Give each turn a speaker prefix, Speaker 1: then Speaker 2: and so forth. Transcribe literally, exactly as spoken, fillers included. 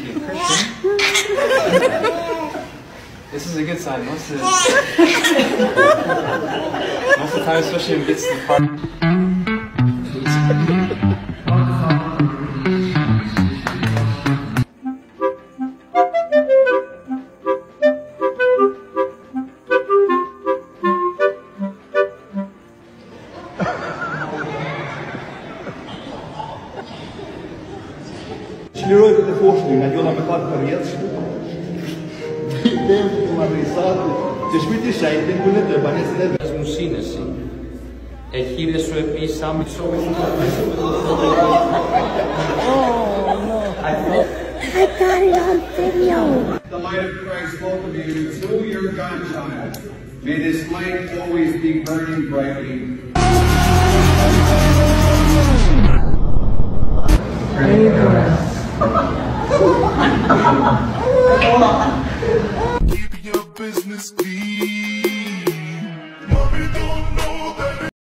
Speaker 1: be a Christian. This is a good sign. Most of the, most of the time, especially when it gets to the part.
Speaker 2: Leroy de voorstelling dat Jola met wat variërs. Tem uma risada. Te spiti sai, tem que ler para esse
Speaker 1: As musinas, sim. Εκεί δεν σου επίσαμε.
Speaker 3: Oh no. I got it on video.
Speaker 4: The light of Christ welcome you to your godchild. May this light always be burning brightly.
Speaker 3: Pray for us.
Speaker 5: Keep your business clean.